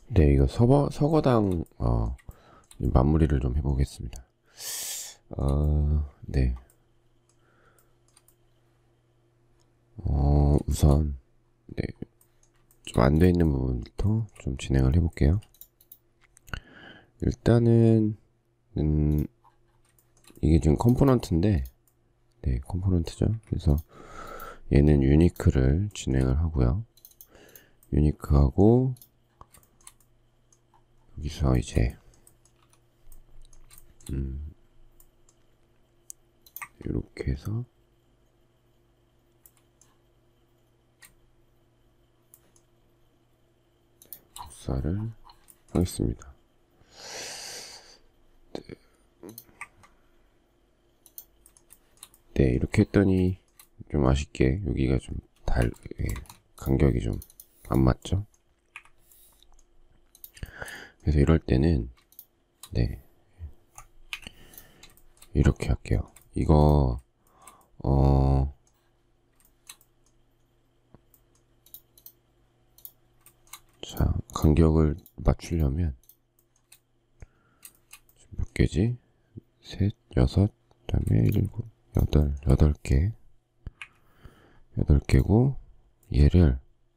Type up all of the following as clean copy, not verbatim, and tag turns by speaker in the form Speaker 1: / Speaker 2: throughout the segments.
Speaker 1: 네, 이거 서거당 마무리를 좀 해보겠습니다. 네. 우선 네, 좀 안 돼 있는 부분부터 좀 진행을 해볼게요. 일단은 이게 지금 컴포넌트인데, 네, 컴포넌트죠. 그래서 얘는 유니크를 진행을 하고요. 유니크하고 여기서 이제 이렇게 해서 복사를 하겠습니다. 네, 이렇게 했더니 좀 아쉽게 여기가 좀 예, 간격이 좀 안 맞죠? 그래서 이럴 때는 네, 이렇게 할게요. 이거 자, 간격을 맞추려면 몇 개지? 셋, 여섯, 그다음에 일곱, 여덟 개, 여덟 개고 얘를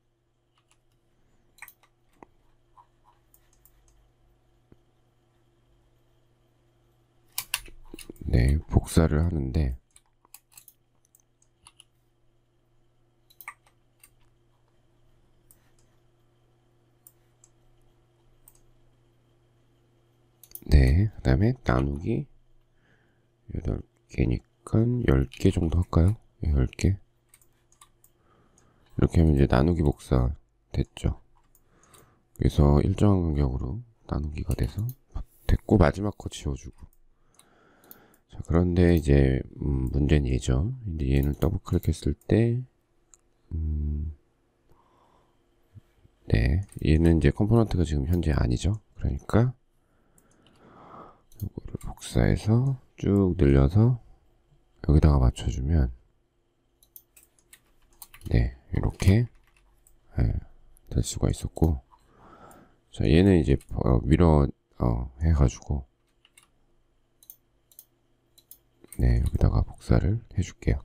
Speaker 1: 네, 복사를 하는데 네, 그다음에 나누기 8개니까 10개 정도 할까요? 10개. 이렇게 하면 이제 나누기 복사 됐죠. 그래서 일정한 간격으로 나누기가 돼서 됐고 마지막 거 지워주고. 자, 그런데 이제 문제는 얘죠. 이제 얘는 더블 클릭했을 때 네, 얘는 이제 컴포넌트가 지금 현재 아니죠. 그러니까 이거를 복사해서 쭉 늘려서 여기다가 맞춰주면 네, 이렇게 될 수가 있었고, 자, 얘는 이제 밀어 해가지고 네, 여기다가 복사를 해줄게요.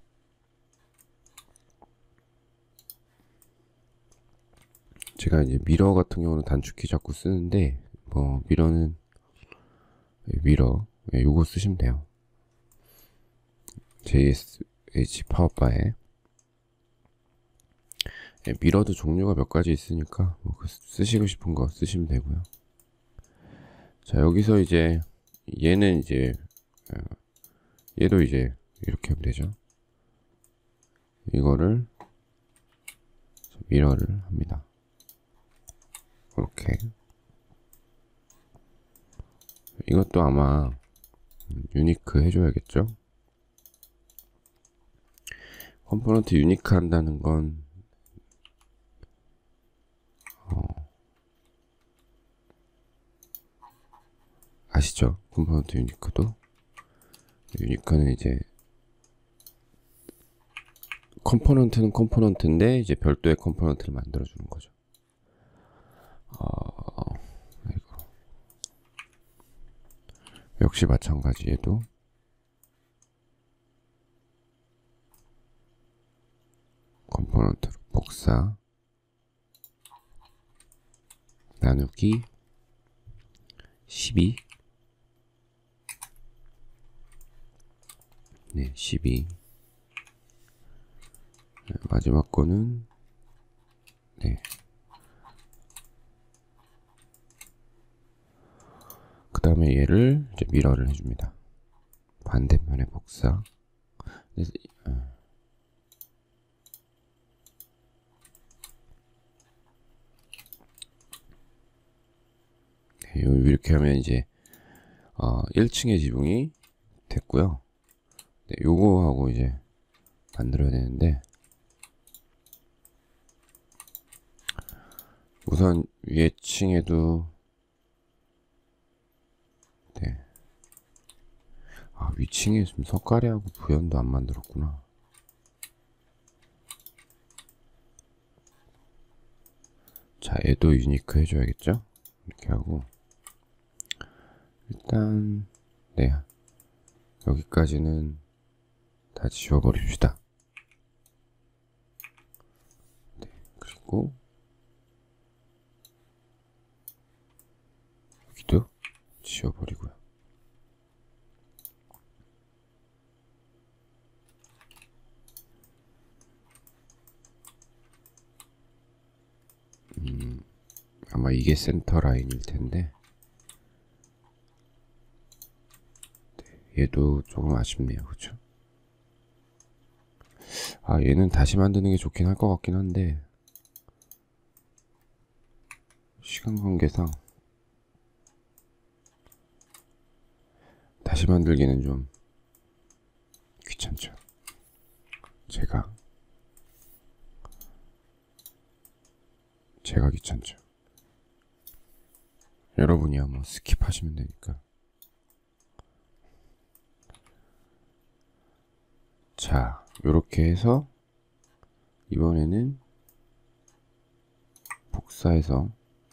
Speaker 1: 제가 이제 미러 같은 경우는 단축키 자꾸 쓰는데 뭐 미러는 미러 요거 쓰시면 돼요. JSH 파워바에 미러도 종류가 몇 가지 있으니까 뭐 쓰시고 싶은 거 쓰시면 되고요. 자, 여기서 이제 얘는 이제 얘도 이제 이렇게 하면 되죠. 이거를 미러를 합니다. 이렇게. 이것도 아마 유니크 해줘야겠죠. 컴포넌트 유니크 한다는 건 아시죠? 컴포넌트 유니크도. 유니크는 이제 컴포넌트는 컴포넌트인데 이제 별도의 컴포넌트를 만들어주는 거죠. 역시 마찬가지 얘도 컴포넌트로 복사 나누기 12 네, 12 네, 마지막 거는 네, 그 다음에 얘를 이제 미러를 해줍니다. 반대편에 복사. 네, 이렇게 하면 이제 1층의 지붕이 됐고요. 네, 요거하고 이제 만들어야 되는데 우선 위에 층에도 네. 위층에 좀 석가래하고 부연도 안 만들었구나. 자, 얘도 유니크 해줘야겠죠? 이렇게 하고 일단 네, 여기까지는 다 지워버립시다. 네, 그리고 여기도 지워버리고요. 아마 이게 센터 라인일 텐데 네, 얘도 조금 아쉽네요. 그쵸? 아, 얘는 다시 만드는 게 좋긴 할 것 같긴 한데 시간 관계상 다시 만들기는 좀 귀찮죠. 제가 귀찮죠. 여러분이야 뭐 스킵하시면 되니까. 자, 요렇게 해서 이번에는 복사해서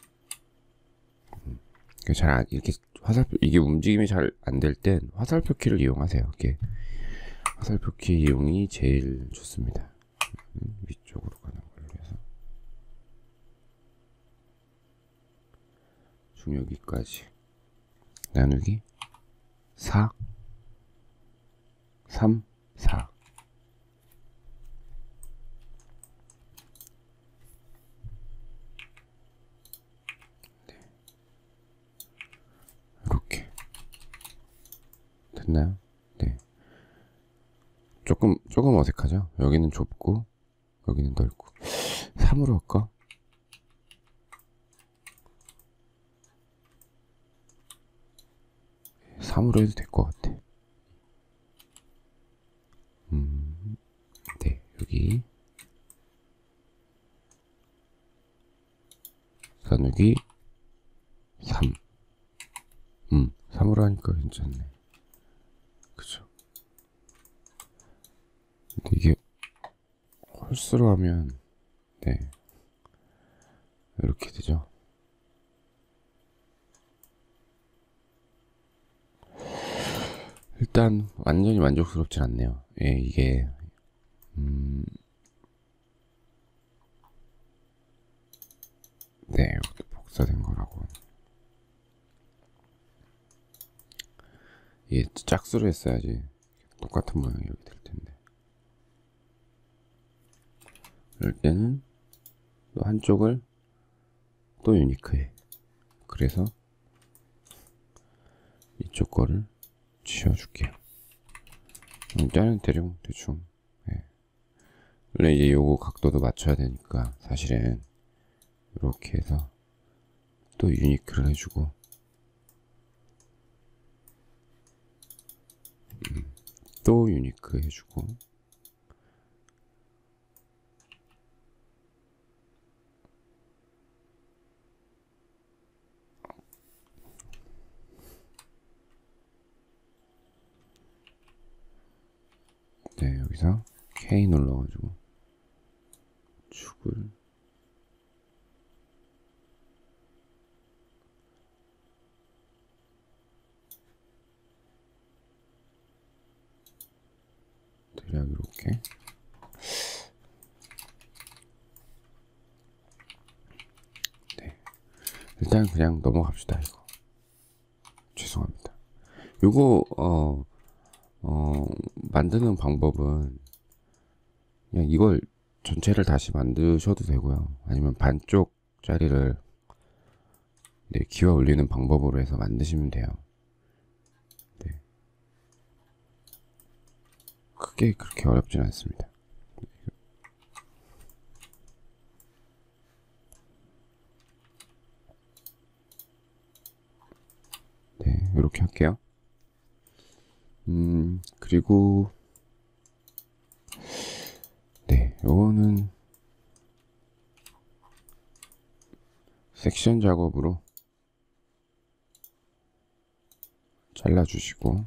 Speaker 1: 이렇게 화살표 이게 움직임이 잘 안 될 땐 화살표 키를 이용하세요. 이렇게 화살표 키 이용이 제일 좋습니다. 위쪽으로 가는 걸로 해서 중요기까지 나누기 4 3 4 이렇게 됐나요? 네. 조금 어색하죠? 여기는 좁고 여기는 넓고 3으로 할까? 3으로 해도 될 것 같아. 네, 여기 나누기 3. 3으로 하니까 괜찮네. 그쵸? 근데 이게 홀수로 하면 네, 이렇게 되죠. 일단 완전히 만족스럽진 않네요. 예, 이게 네, 이것도 복사된 거라고. 이게 짝수로 했어야지 똑같은 모양이 여기 될 텐데. 이럴 때는 또 한쪽을 또 유니크해. 그래서 이쪽 거를 지워줄게요. 일단은 대충. 예. 원래 이제 요거 각도도 맞춰야 되니까 사실은 이렇게 해서 또 유니크를 해주고 또 유니크 해주고 네, 여기서 K 눌러가지고 축을 대략 이렇게 네, 일단 그냥 넘어갑시다. 이거 죄송합니다. 요거 만드는 방법은 그냥 이걸 전체를 다시 만드셔도 되고요. 아니면 반쪽짜리를 네, 기어 올리는 방법으로 해서 만드시면 돼요. 네. 크게 그렇게 어렵진 않습니다. 네, 이렇게 할게요. 그리고 네, 요거는 섹션 작업으로 잘라주시고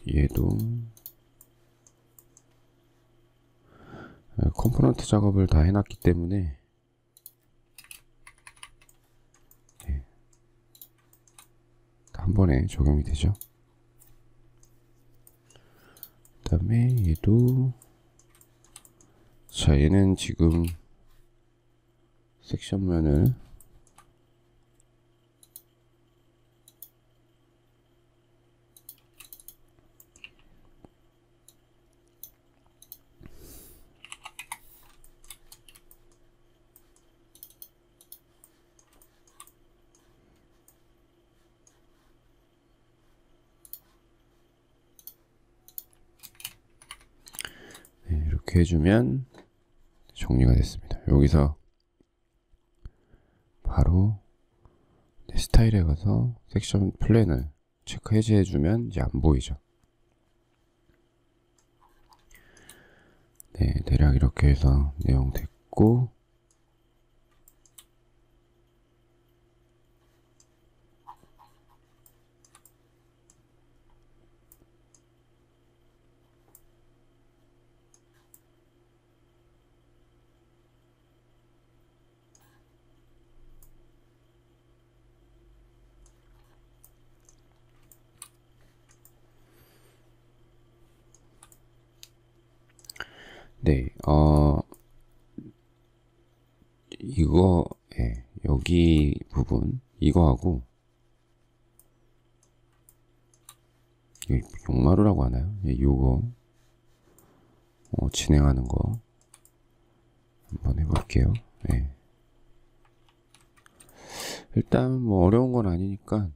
Speaker 1: 얘도 컴포넌트 작업을 다 해놨기 때문에 한 번에 적용이 되죠. 그 다음에 얘도, 자, 얘는 지금 섹션면을 이렇게 해주면 정리가 됐습니다. 여기서 바로 스타일에 가서 섹션 플랜을 체크 해제해주면 이제 안 보이죠. 네, 대략 이렇게 해서 내용 됐고, 네, 이거, 예, 여기 부분, 이거하고, 용마루라고 하나요? 예, 요거, 진행하는 거, 한번 해볼게요. 예. 일단, 뭐, 어려운 건 아니니까,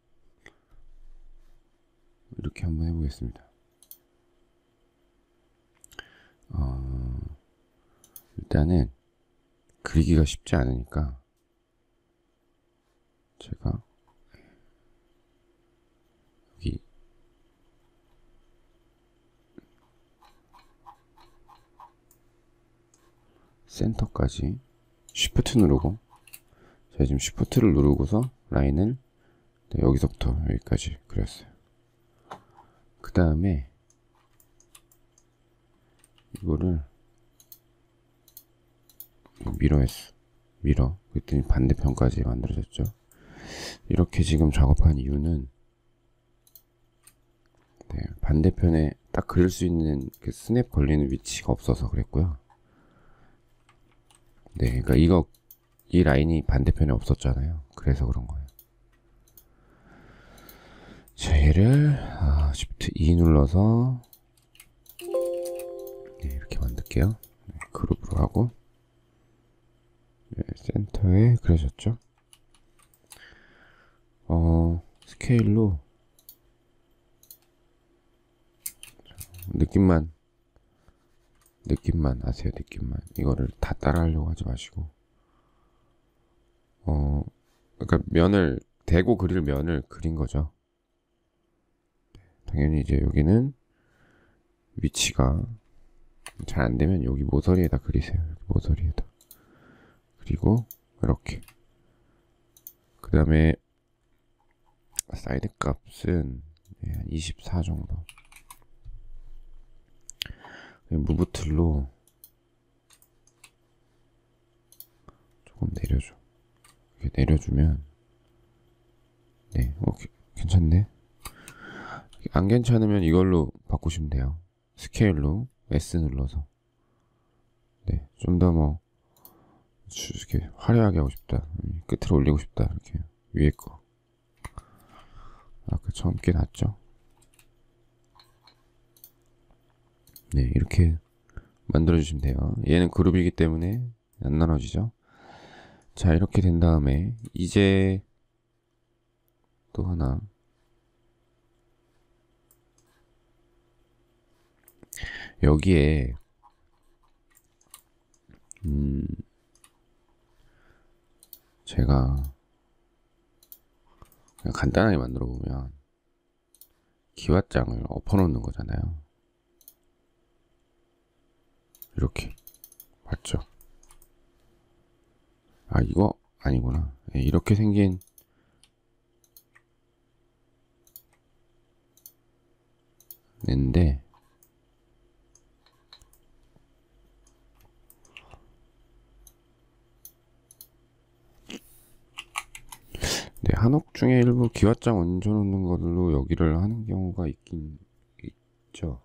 Speaker 1: 이렇게 한번 해보겠습니다. 일단은, 그리기가 쉽지 않으니까, 제가, 여기, 센터까지, 쉬프트 누르고, 제가 지금 쉬프트를 누르고서 라인을, 네, 여기서부터 여기까지 그렸어요. 그 다음에, 이거를, 미러했어. 미러. 그랬더니 반대편까지 만들어졌죠. 이렇게 지금 작업한 이유는, 네, 반대편에 딱 그릴 수 있는 그 스냅 걸리는 위치가 없어서 그랬고요. 네, 그러니까 이 라인이 반대편에 없었잖아요. 그래서 그런 거예요. 자, 얘를 Shift E 눌러서 네, 이렇게 만들게요. 네, 그룹으로 하고, 네, 센터에 그려졌죠. 스케일로 느낌만 아세요. 느낌만. 이거를 다 따라 하려고 하지 마시고, 그러니까 면을 대고 그릴 면을 그린 거죠. 당연히 이제 여기는 위치가 잘 안 되면 여기 모서리에다 그리세요. 여기 모서리에다. 그리고 이렇게. 그 다음에 사이드 값은 한 24 정도. 무브 툴로 조금 내려줘. 이렇게 내려주면 네, 괜찮네. 안 괜찮으면 이걸로 바꾸시면 돼요. 스케일로 S 눌러서. 네, 좀 더 뭐 이렇게 화려하게 하고 싶다. 끝으로 올리고 싶다. 이렇게 위에 거. 아까 처음 게 낫죠? 네, 이렇게 만들어주시면 돼요. 얘는 그룹이기 때문에 안 나눠지죠? 자, 이렇게 된 다음에 이제 또 하나 여기에 제가 그냥 간단하게 만들어 보면 기와장을 엎어 놓는 거잖아요. 이렇게 맞죠? 아, 이거 아니구나. 이렇게 생긴 낸데 네, 한옥 중에 일부 기와장 얹어놓는 걸로 여기를 하는 경우가 있긴 있죠.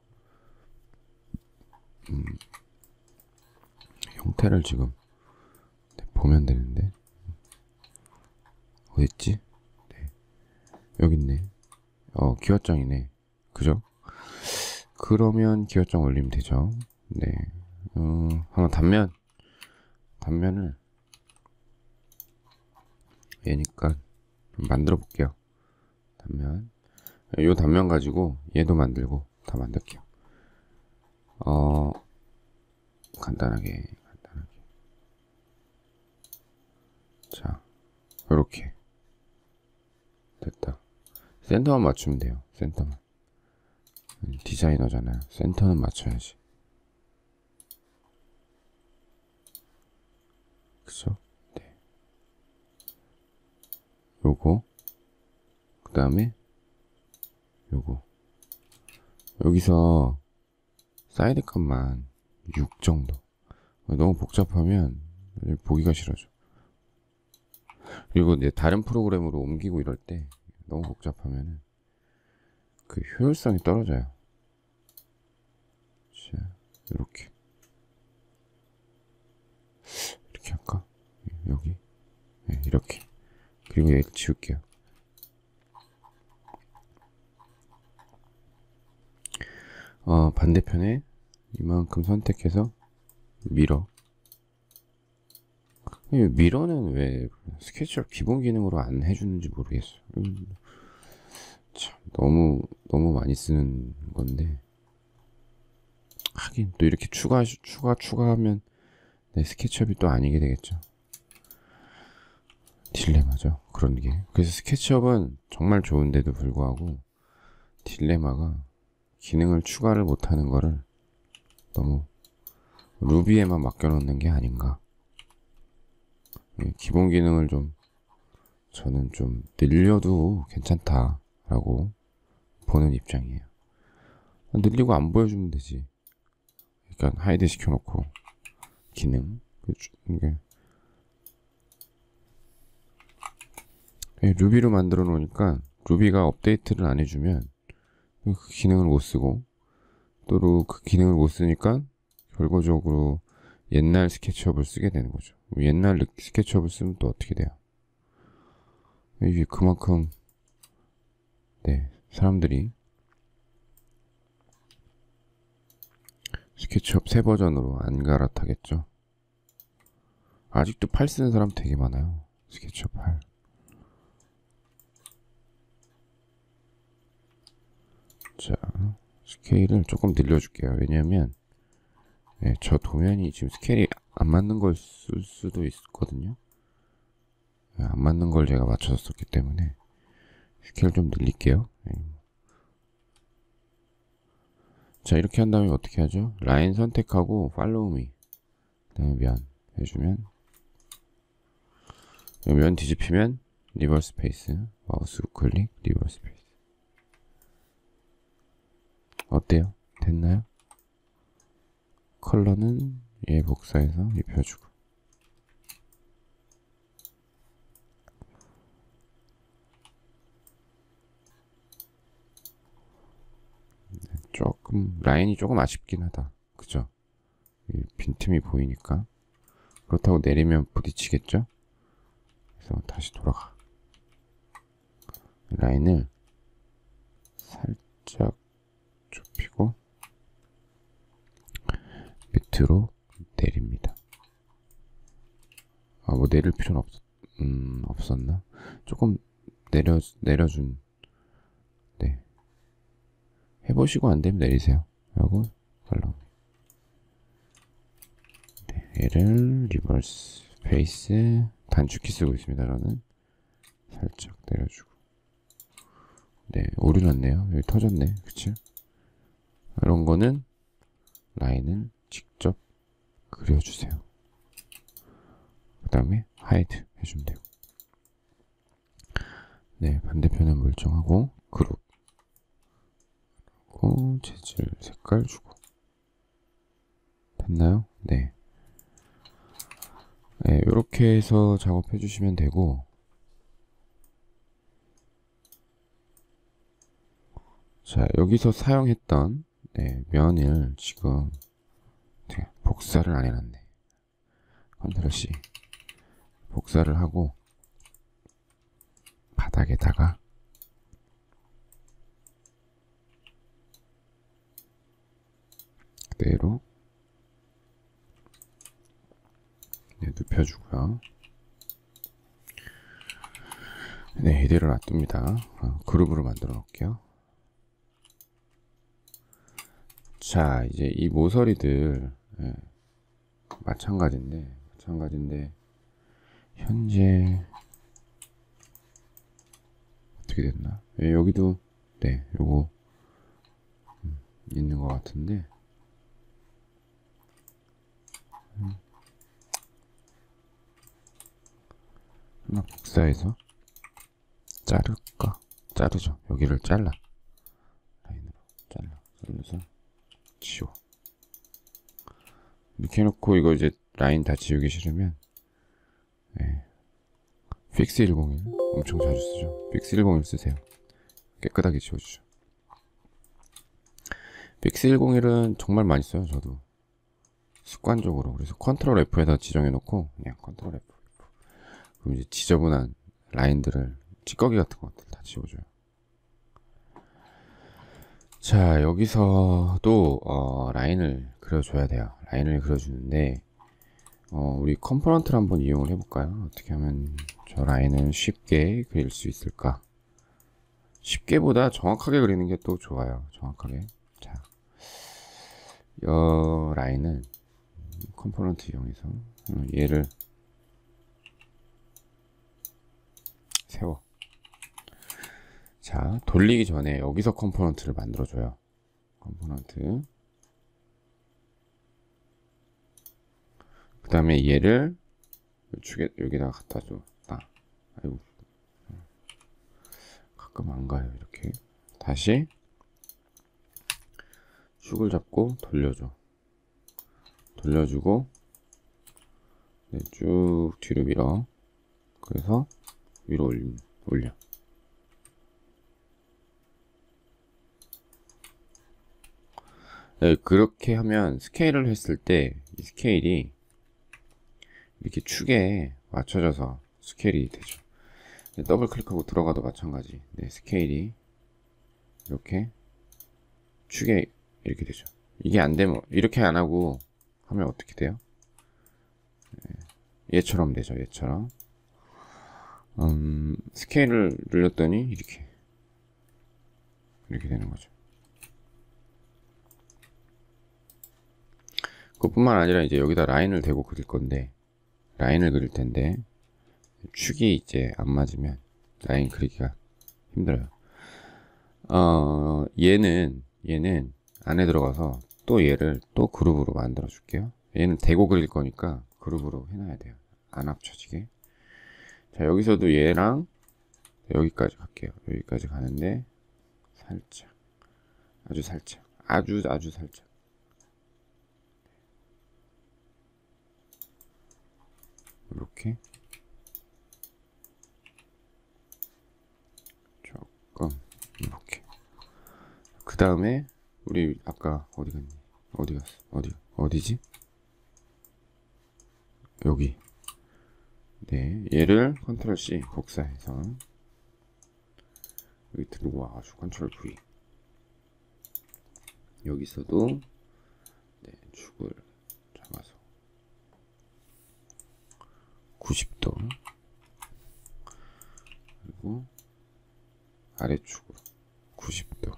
Speaker 1: 형태를 지금 보면 되는데 어딨지? 네. 여기 있네. 기와장이네. 그죠? 그러면 기와장 올리면 되죠. 네. 한번 단면을 얘니까 좀 만들어 볼게요. 요 단면 가지고 얘도 만들고 다 만들게요. 간단하게. 자, 요렇게 됐다. 센터만 맞추면 돼요. 센터만. 디자이너잖아요. 센터는 맞춰야지. 그쵸? 네. 요거. 그 다음에 요거. 여기서 사이드 컷만 6 정도. 너무 복잡하면 보기가 싫어져. 그리고 이제 다른 프로그램으로 옮기고 이럴 때 너무 복잡하면은 그 효율성이 떨어져요. 자, 이렇게 할까? 여기. 네, 이렇게. 그리고 얘를 지울게요. 반대편에 이만큼 선택해서 미러. 미러는 왜 스케치업 기본 기능으로 안 해주는지 모르겠어. 참 너무 많이 쓰는 건데. 하긴 또 이렇게 추가하면 네, 스케치업이 또 아니게 되겠죠. 딜레마죠. 그런 게. 그래서 스케치업은 정말 좋은데도 불구하고 딜레마가 기능을 추가를 못하는 거를 너무 루비에만 맡겨놓는 게 아닌가. 기본 기능을 저는 좀 늘려도 괜찮다라고 보는 입장이에요. 늘리고 안 보여주면 되지. 그러니까 하이드 시켜놓고 기능 이게 루비로 만들어 놓으니까 루비가 업데이트를 안 해주면 그 기능을 못 쓰고 또 그 기능을 못 쓰니까 결과적으로 옛날 스케치업을 쓰게 되는 거죠. 옛날 스케치업을 쓰면 또 어떻게 돼요? 이게 그만큼 네, 사람들이 스케치업 새 버전으로 안 갈아타겠죠. 아직도 8 쓰는 사람 되게 많아요. 스케치업 8. 자, 스케일을 조금 늘려줄게요. 왜냐면 저 도면이 지금 스케일이 안 맞는 걸 쓸 수도 있거든요. 안 맞는 걸 제가 맞춰서 썼기 때문에 스케일 좀 늘릴게요. 자, 이렇게 한 다음에 어떻게 하죠? 라인 선택하고 팔로우 미, 그 다음에 면 해주면 면 뒤집히면 리버스 페이스, 마우스 우클릭 리버스 페이스. 어때요? 됐나요? 컬러는 얘 복사해서 입혀주고. 조금 라인이 조금 아쉽긴 하다. 그죠? 빈틈이 보이니까. 그렇다고 내리면 부딪히겠죠? 그래서 다시 돌아가. 라인을 살짝 좁히고 밑으로 내립니다. 뭐 내릴 필요는 없었나? 조금 내려준. 네. 해보시고 안 되면 내리세요. 하고 팔로우. 네, 얘를 리버스 페이스 단축키 쓰고 있습니다. 저는 살짝 내려주고. 네, 오류 났네요. 여기 터졌네. 그치? 이런 거는 라인을 직접 그려주세요. 그 다음에 하이드 해주면 되고. 네, 반대편은 멀쩡하고 그룹. 주고 재질 색깔 주고. 됐나요? 네. 네, 이렇게 해서 작업해 주시면 되고, 자, 여기서 사용했던 면을 지금 복사를 안 해놨네. 컨트롤 C 복사를 하고 바닥에다가 그대로 눕혀주고요. 네, 이대로 놔둡니다. 그룹으로 만들어 놓을게요. 자, 이제 이 모서리들 마찬가지인데 현재 어떻게 됐나? 여기도 요거 있는 것 같은데 하나 복사해서 자르죠. 여기를 라인으로 잘라서 지워. 이렇게 해놓고 이거 이제 라인 다 지우기 싫으면 픽스 101 엄청 자주 쓰죠. 픽스 101 쓰세요. 깨끗하게 지워주죠. 픽스 101은 정말 많이 써요. 저도 습관적으로. 그래서 컨트롤 F에다 지정해 놓고 그냥 컨트롤 F. 그럼 이제 지저분한 라인들을 찌꺼기 같은 것들 다 지워줘요. 자, 여기서도 라인을 그려줘야 돼요. 라인을 그려주는데 우리 컴포넌트를 한번 이용을 해볼까요? 어떻게 하면 저 라인을 쉽게 그릴 수 있을까? 쉽게보다 정확하게 그리는 게 또 좋아요. 정확하게. 자, 이 라인을 컴포넌트 이용해서 얘를 세워. 자, 돌리기 전에 여기서 컴포넌트를 만들어줘요. 컴포넌트. 그 다음에 얘를 축에 여기다가 갖다 줘. 아이고, 가끔 안 가요. 이렇게 다시 축을 잡고 돌려주고 쭉 뒤로 밀어. 그래서 위로 올려. 그렇게 하면 스케일을 했을 때 이 스케일이 이렇게 축에 맞춰져서 스케일이 되죠. 더블 클릭하고 들어가도 마찬가지. 스케일이 이렇게 축에 이렇게 되죠. 이게 안 되면 이렇게 안 하고 하면 어떻게 돼요? 얘처럼 되죠. 얘처럼. 스케일을 늘렸더니 이렇게 되는 거죠. 그것뿐만 아니라 이제 여기다 라인을 대고 그릴 텐데 축이 이제 안 맞으면 라인 그리기가 힘들어요. 얘는 안에 들어가서 또 얘를 또 그룹으로 만들어 줄게요. 얘는 대고 그릴 거니까 그룹으로 해놔야 돼요. 안 합쳐지게. 자, 여기서도 얘랑 여기까지 갈게요. 여기까지 가는데 살짝, 아주 살짝. 이렇게 조금 이렇게. 그 다음에 우리 아까 어디 갔니? 어디 갔어? 어디지? 여기. 얘를 컨트롤 C 복사해서 여기 들고 와가지고 컨트롤 V. 여기서도 축을 잡아서 90도 그리고 아래축으로 90도.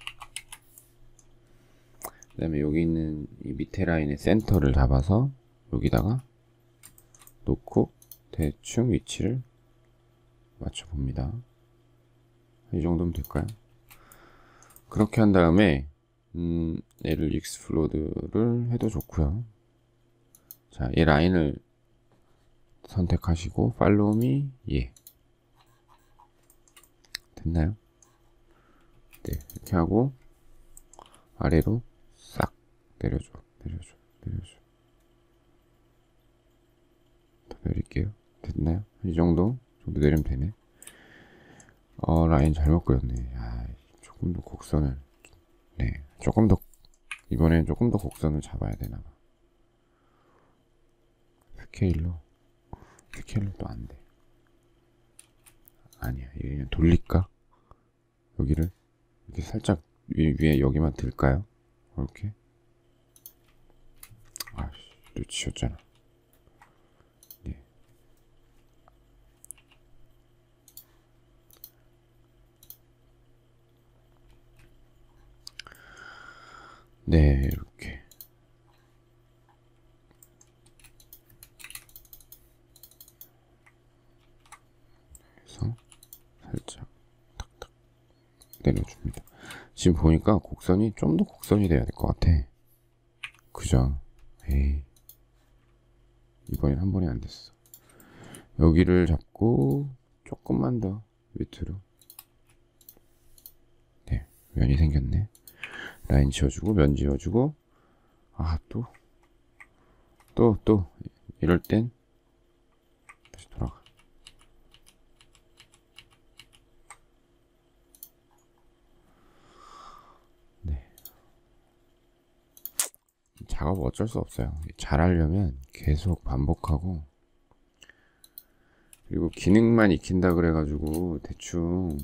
Speaker 1: 그 다음에 여기 있는 이 밑에 라인의 센터를 잡아서 여기다가 놓고 대충 위치를 맞춰봅니다. 이 정도면 될까요? 그렇게 한 다음에 얘를 익스플로드를 해도 좋고요. 자, 얘 라인을 선택하시고 팔로우 미 됐나요? 이렇게 하고 아래로 싹 내려줘. 더 내릴게요. 됐나요? 이 정도 내리면 되네. 라인 잘못 그렸네. 조금 더 곡선을, 네, 이번엔 조금 더 곡선을 잡아야 되나봐. 스케일로 또 안 돼. 아니야, 이거 그냥 돌릴까? 여기를 이렇게 살짝 위에 여기만 들까요? 이렇게. 놓치셨잖아. 네. 네, 이렇게. 해서 살짝 탁탁 내려줍니다. 지금 보니까 곡선이 좀 더 곡선이 돼야 될 것 같아. 그죠? 에이, 이번엔 한 번에 안 됐어. 여기를 잡고 조금만 더 밑으로. 네, 면이 생겼네. 라인 지워주고 면 지워주고. 또 이럴 땐 다시 돌아가. 네, 작업 어쩔 수 없어요. 잘하려면 계속 반복하고, 그리고 기능만 익힌다 그래가지고 대충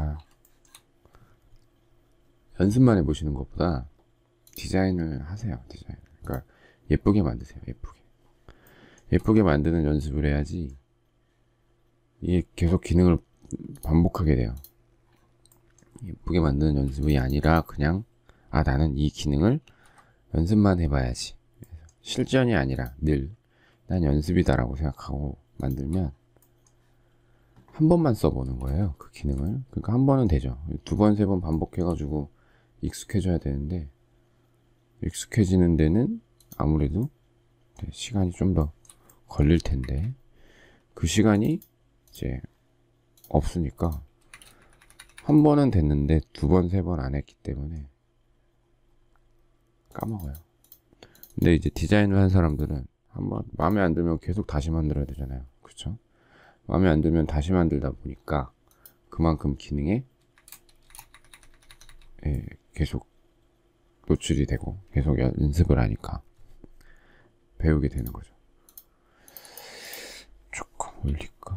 Speaker 1: 연습만 해보시는 것보다 디자인을 하세요. 디자인. 그러니까 예쁘게 만드세요. 예쁘게 만드는 연습을 해야지 이게 계속 기능을 반복하게 돼요. 예쁘게 만드는 연습이 아니라 그냥 나는 이 기능을 연습만 해봐야지, 실전이 아니라 늘 난 연습이다라고 생각하고 만들면 한 번만 써보는 거예요. 그 기능을. 그러니까 한 번은 되죠. 두 번, 세 번 반복해가지고 익숙해져야 되는데, 익숙해지는 데는 아무래도 시간이 좀 더 걸릴 텐데, 그 시간이 이제 없으니까 한 번은 됐는데 두 번, 세 번 안 했기 때문에 까먹어요. 근데 이제 디자인을 한 사람들은 한번 마음에 안 들면 계속 다시 만들어야 되잖아요. 그쵸? 마음에 안 들면 다시 만들다 보니까 그만큼 기능에 계속 노출이 되고 계속 연습을 하니까 배우게 되는 거죠. 조금 올릴까?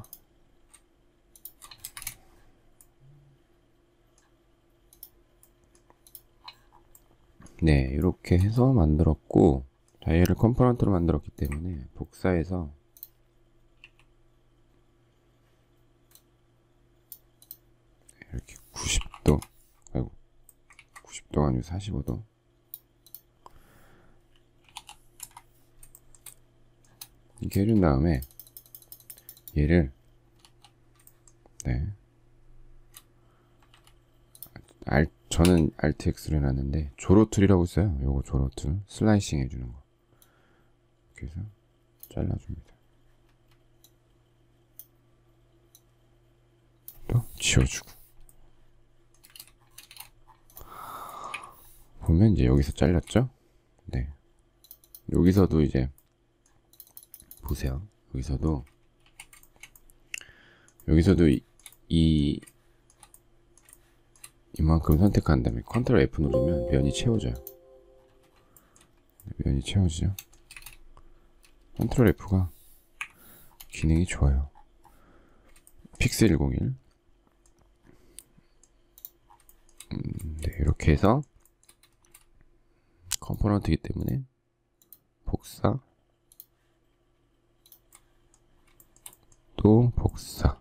Speaker 1: 네, 이렇게 해서 만들었고, 자, 얘를 컴포넌트로 만들었기 때문에 복사해서 이렇게 90도, 90도가 아니고 45도 이렇게 해준 다음에 얘를, 네, 저는 Alt X를 해놨는데 조로툴이라고 써요. 요거 조로툴, 슬라이싱 해주는 거. 이렇게 해서 잘라줍니다. 또 지워주고. 보면 이제 여기서 잘렸죠? 네. 여기서도 이제 보세요. 여기서도 이만큼 선택한 다음에 컨트롤 F 누르면 면이 채워져요. 면이 채워지죠. 컨트롤 F가 기능이 좋아요. 픽셀 101. 네, 이렇게 해서 컴포넌트이기 때문에 복사, 또 복사.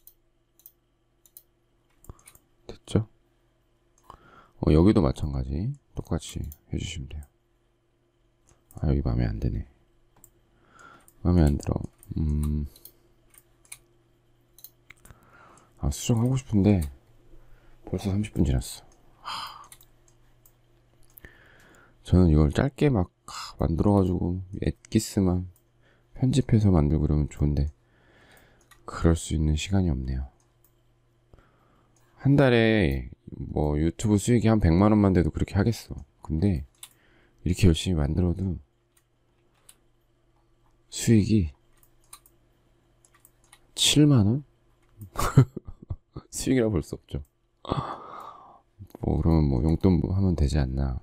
Speaker 1: 됐죠? 여기도 마찬가지 똑같이 해주시면 돼요. 여기 마음에 안 드네. 마음에 안 들어. 수정하고 싶은데 벌써 30분 지났어. 저는 이걸 짧게 막 만들어가지고 엑기스만 편집해서 만들고 그러면 좋은데 그럴 수 있는 시간이 없네요. 한 달에 뭐 유튜브 수익이 한 100만원만 돼도 그렇게 하겠어. 근데 이렇게 열심히 만들어도 수익이 7만원? 수익이라 볼 수 없죠. 뭐 그러면 뭐 용돈 하면 되지 않나.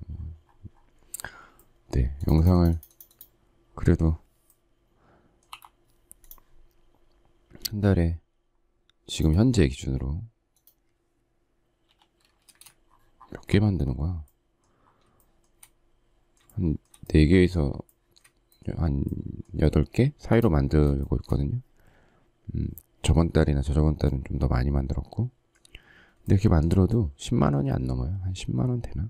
Speaker 1: 네, 영상을 그래도 한 달에 지금 현재 기준으로 몇 개 만드는 거야? 한 4개에서 한 8개 사이로 만들고 있거든요. 저번 달이나 저저번 달은 좀 더 많이 만들었고, 근데 이렇게 만들어도 10만원이 안 넘어요. 한 10만원 되나?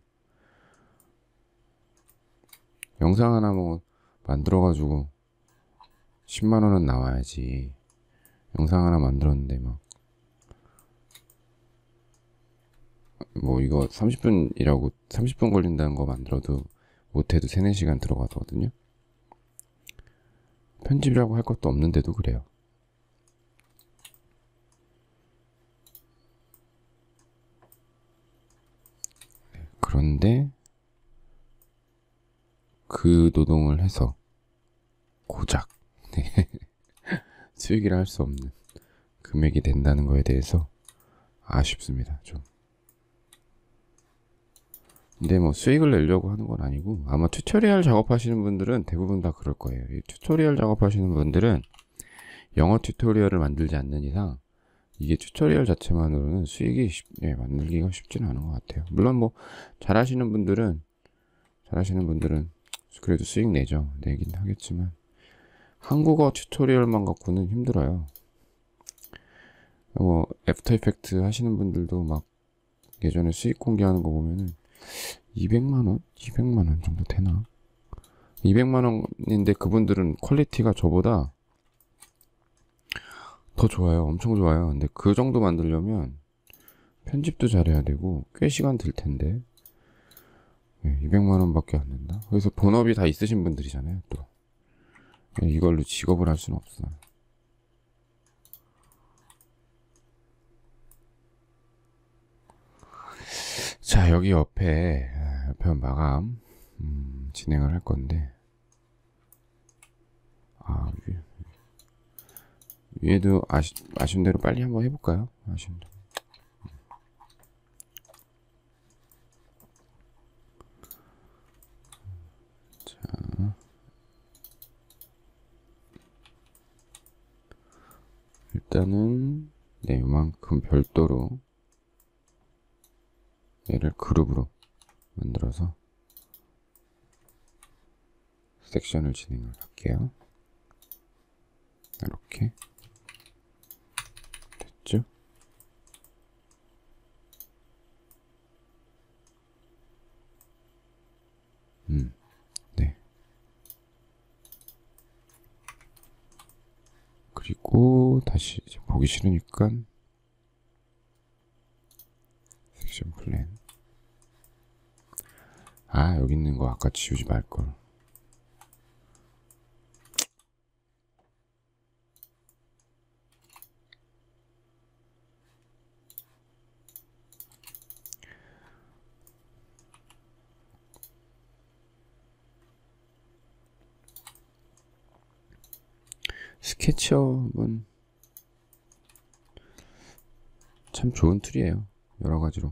Speaker 1: 영상 하나 뭐 만들어가지고 10만원은 나와야지. 영상 하나 만들었는데 뭐 이거 30분이라고 30분 걸린다는 거 만들어도 못해도 3, 4시간 들어가거든요. 편집이라고 할 것도 없는데도 그래요. 그런데 그 노동을 해서 고작 수익이라 할 수 없는 금액이 된다는 거에 대해서 아쉽습니다. 좀. 근데 뭐 수익을 내려고 하는 건 아니고, 아마 튜토리얼 작업하시는 분들은 대부분 다 그럴 거예요. 이 튜토리얼 작업하시는 분들은 영어 튜토리얼을 만들지 않는 이상 이게 튜토리얼 자체만으로는 수익이 만들기가 쉽지는 않은 것 같아요. 물론 뭐 잘하시는 분들은 그래도 수익 내긴 하겠지만, 한국어 튜토리얼만 갖고는 힘들어요. 뭐 애프터 이펙트 하시는 분들도 막 예전에 수익 공개하는 거 보면은 200만원? 200만원 정도 되나? 200만원인데 그분들은 퀄리티가 저보다 더 좋아요. 엄청 좋아요. 근데 그 정도 만들려면 편집도 잘해야 되고 꽤 시간 들 텐데 200만원 밖에 안 된다? 그래서 본업이 다 있으신 분들이잖아요. 또 이걸로 직업을 할 수는 없어요. 자, 여기 옆에 마감 진행을 할 건데, 위에도 아쉬운 대로 빨리 한번 해볼까요? 아쉬운 대로. 자, 일단은 네, 이만큼 별도로 얘를 그룹으로 만들어서 섹션을 진행을 할게요. 이렇게 됐죠? 네. 그리고 다시 이제 보기 싫으니까 섹션 플랜. 여기 있는 거 아까 지우지 말걸. 스케치업은 참 좋은 툴이에요. 여러 가지로.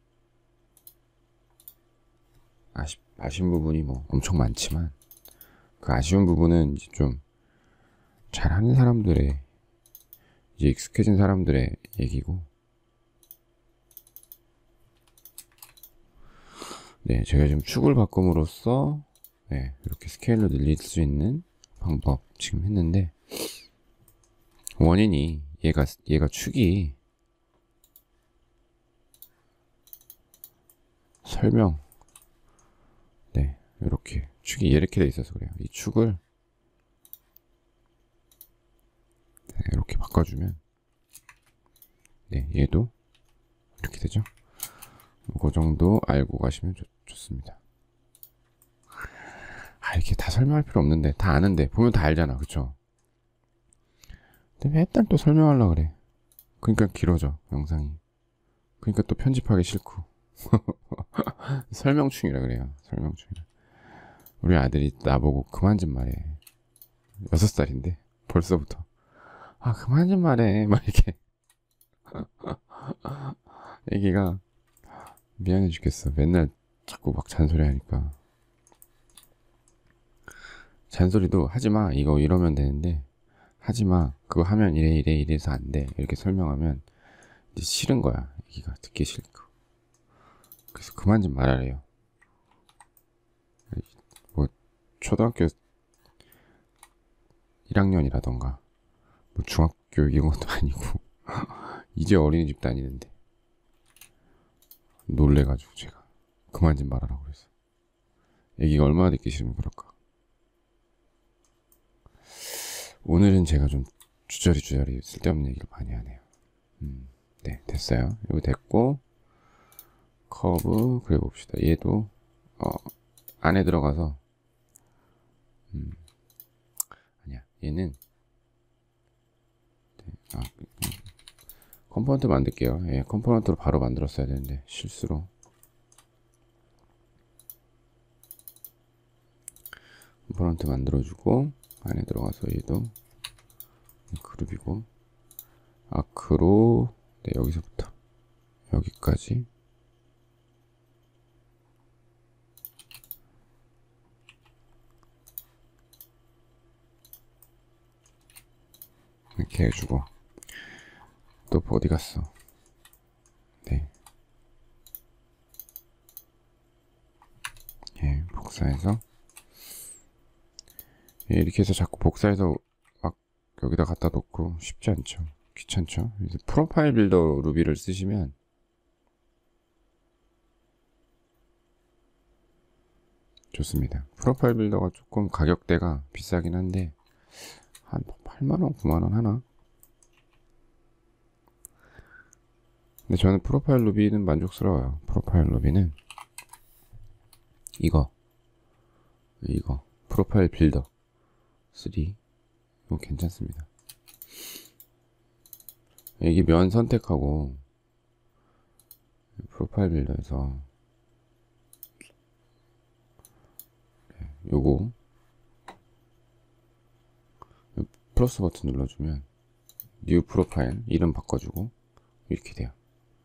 Speaker 1: 아쉬운 부분이 뭐 엄청 많지만, 그 아쉬운 부분은 이제 좀 잘하는 사람들의, 이제 익숙해진 사람들의 얘기고, 네, 제가 지금 축을 바꿈으로써 이렇게 스케일로 늘릴 수 있는 방법 지금 했는데, 원인이 얘가 축이 설명, 네, 이렇게 축이 이렇게 돼 있어서 그래요. 이 축을 이렇게 바꿔주면 얘도 이렇게 되죠. 그 정도 알고 가시면 좋습니다. 이렇게 다 설명할 필요 없는데, 다 아는데 보면 다 알잖아, 그쵸? 근데 맨날 또 설명하려고 그래. 그러니까 길어져 영상이. 그러니까 또 편집하기 싫고. 설명충이라 그래요. 설명충. 우리 아들이 나보고 그만 좀 말해. 6살인데 벌써부터 아 그만 좀 말해 막 이렇게 애기가 미안해 죽겠어. 맨날 자꾸 막 잔소리 하니까. 잔소리도 하지마 이거 이러면 되는데 하지마 그거 하면 이래 이래 이래서 안 돼 이렇게 설명하면 이제 싫은 거야. 애기가 듣기 싫고. 그래서 그만 좀 말하래요. 뭐 초등학교 1학년이라던가 뭐 중학교 이런 것도 아니고 이제 어린이집 다니는데 놀래가지고 제가 그만 좀 말하라고 그래서. 애기가 얼마나 듣기 싫으면 그럴까. 오늘은 제가 좀 주저리 쓸데없는 얘기를 많이 하네요. 네 됐어요. 이거 됐고 커브 그려봅시다. 얘도 안에 들어가서 아니야 얘는 컴포넌트 만들게요. 예, 컴포넌트로 바로 만들었어야 되는데 실수로. 컴포넌트 만들어주고 안에 들어가서 얘도 그룹이고 아크로 네 여기서부터 여기까지 이렇게 해주고 또 어디 갔어? 네, 예, 복사해서 예, 이렇게 해서 자꾸 복사해서 막 여기다 갖다 놓고 쉽지 않죠. 귀찮죠. 그래서 프로파일 빌더 루비를 쓰시면 좋습니다. 프로파일 빌더가 조금 가격대가 비싸긴 한데 한 8만원 9만원 하나. 근데 저는 프로파일 루비는 만족스러워요. 프로파일 루비는 이거 프로파일 빌더 3 이거 괜찮습니다. 이게 면 선택하고 프로파일 빌더에서 요거 플러스 버튼 눌러주면 뉴 프로파일 이름 바꿔주고 이렇게 돼요.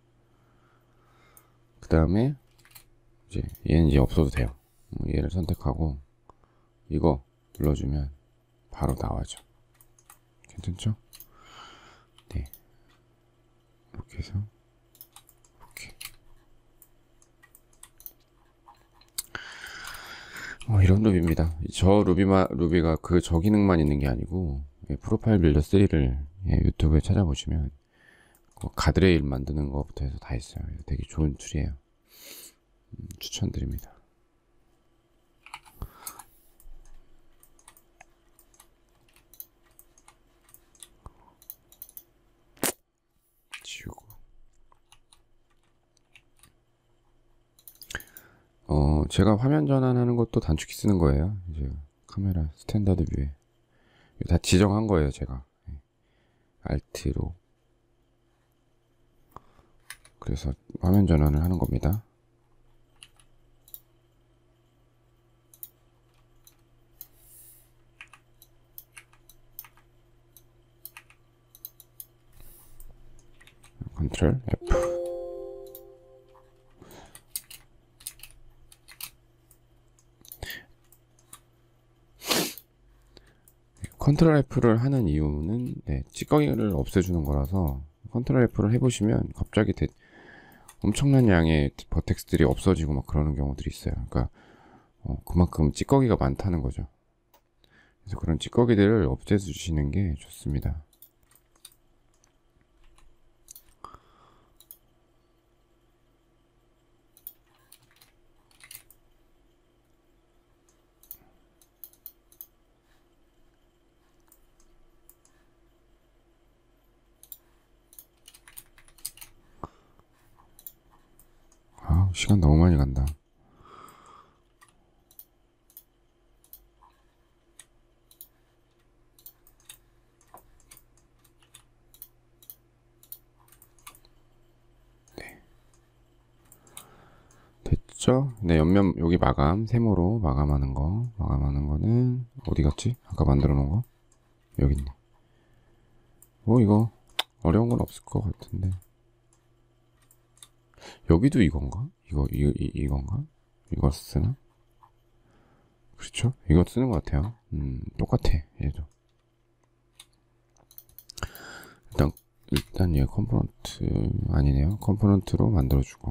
Speaker 1: 그 다음에 이제 얘는 이제 없어도 돼요. 얘를 선택하고 이거 눌러주면 바로 나와죠. 괜찮죠? 네, 이렇게 해서 이렇게 이런 루비입니다. 저 루비가 저 기능만 있는 게 아니고 프로파일 빌더 3를 유튜브에 찾아보시면 가드레일 만드는 것부터 해서 다 있어요. 되게 좋은 툴이에요. 추천드립니다. 지우고 제가 화면 전환하는 것도 단축키 쓰는 거예요. 이제 카메라 스탠다드 뷰에 다 지정한 거예요. 제가 알트로 그래서 화면 전환을 하는 겁니다. 컨트롤 F. 컨트롤 F를 하는 이유는 찌꺼기를 없애주는 거라서 컨트롤 F를 해보시면 갑자기 엄청난 양의 버텍스들이 없어지고 막 그러는 경우들이 있어요. 그러니까 그만큼 찌꺼기가 많다는 거죠. 그래서 그런 찌꺼기들을 없애주시는 게 좋습니다. 시간 너무 많이 간다. 됐죠? 네, 옆면 여기 마감, 세모로 마감하는 거는 어디 갔지? 아까 만들어 놓은 거? 여기 있네. 이거 어려운 건 없을 것 같은데. 여기도 이건가? 이건가? 이거 쓰나? 그렇죠? 이거 쓰는 것 같아요. 똑같아, 얘도. 일단 얘 컴포넌트 아니네요. 컴포넌트로 만들어주고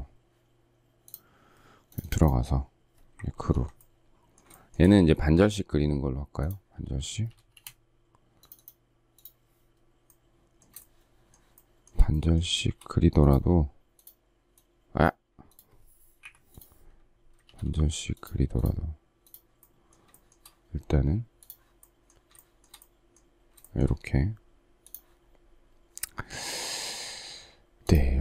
Speaker 1: 들어가서 그룹. 얘는 이제 반절씩 그리는 걸로 할까요? 반절씩 그리더라도 반절씩 그리더라도 일단은 이렇게. 네,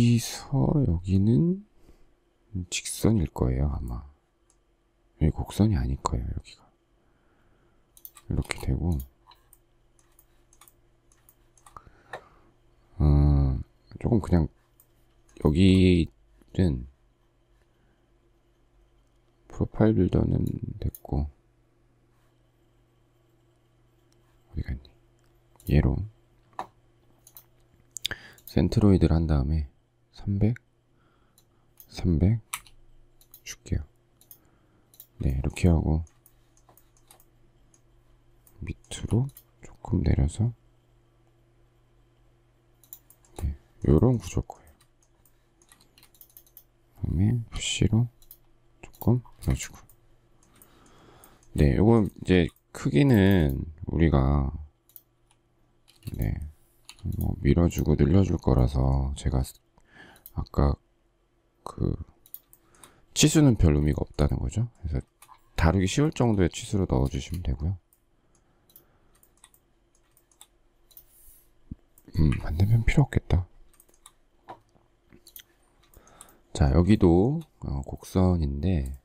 Speaker 1: 여기는 직선일 거예요, 아마. 여기 곡선이 아닐 거예요, 여기가. 이렇게 되고, 조금 그냥, 여기는, 프로파일 빌더는 됐고, 어디 갔니? 얘로, 센트로이드를 한 다음에, 300 줄게요. 네, 이렇게 하고, 밑으로 조금 내려서, 네, 요런 구조일 거예요. 그다음에 푸시로 조금 밀어주고. 네, 요거 이제 크기는 우리가 뭐 밀어주고 늘려줄 거라서 제가 아까 그 치수는 별 의미가 없다는 거죠. 그래서 다루기 쉬울 정도의 치수로 넣어주시면 되고요. 반대편 필요 없겠다. 자, 여기도 곡선인데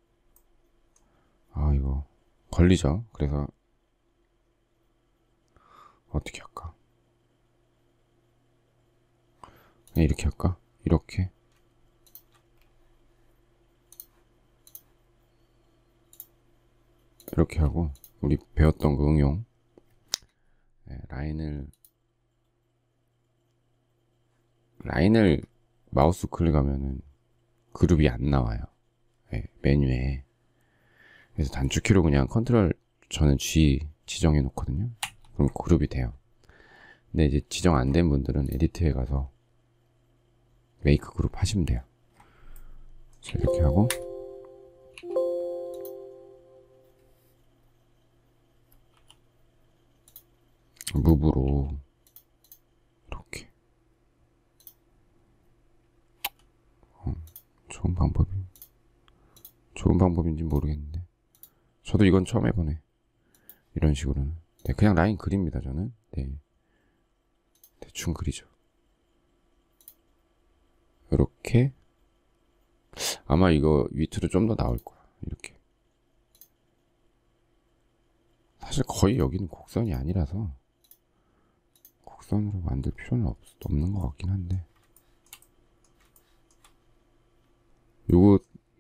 Speaker 1: 이거 걸리죠. 그래서 어떻게 할까? 그냥 이렇게 할까? 이렇게 하고 우리 배웠던 그 응용, 라인을 마우스 클릭하면은 그룹이 안 나와요. 메뉴에. 그래서 단축키로 그냥 컨트롤 저는 G 지정해 놓거든요. 그럼 그룹이 돼요. 근데 이제 지정 안 된 분들은 에디트에 가서 메이크 그룹 하시면 돼요. 자, 이렇게 하고 무브로 이렇게. 좋은 방법인지 모르겠는데 저도 이건 처음 해보네. 이런 식으로는. 네, 그냥 라인 그립니다. 저는. 네, 대충 그리죠. 이렇게. 아마 이거 위트로 좀 더 나올 거야. 이렇게. 사실 거의 여기는 곡선이 아니라서 곡선으로 만들 필요는 없는 것 같긴 한데, 요거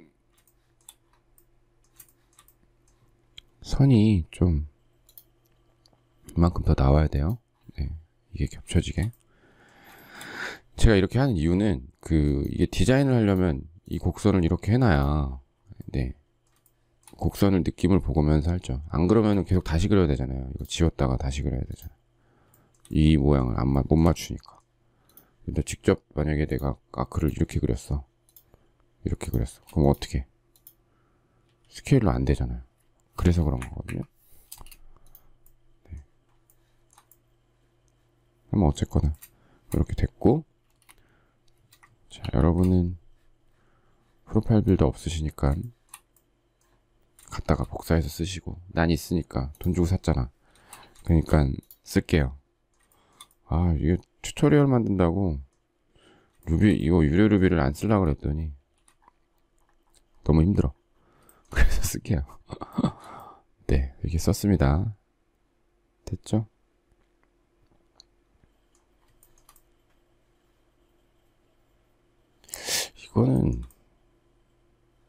Speaker 1: 선이 좀 이만큼 더 나와야 돼요. 네, 이게 겹쳐지게. 제가 이렇게 하는 이유는 이게 디자인을 하려면 이 곡선을 이렇게 해놔야, 네, 곡선을 느낌을 보면서 할죠. 안 그러면 계속 다시 그려야 되잖아요. 이거 지웠다가 다시 그려야 되잖아요. 이 모양을 못 맞추니까. 근데 직접 만약에 내가 아크를 이렇게 그렸어. 그럼 어떻게? 스케일로 안 되잖아요. 그래서 그런 거거든요. 네. 그럼 어쨌거나 이렇게 됐고, 자, 여러분은 프로파일 빌더 없으시니까 갖다가 복사해서 쓰시고, 난 있으니까 돈 주고 샀잖아. 그러니까 쓸게요. 이게 튜토리얼 만든다고 이거 유료 루비를 안 쓰려고 그랬더니 너무 힘들어. 그래서 쓸게요. 네, 이렇게 썼습니다. 됐죠? 이거는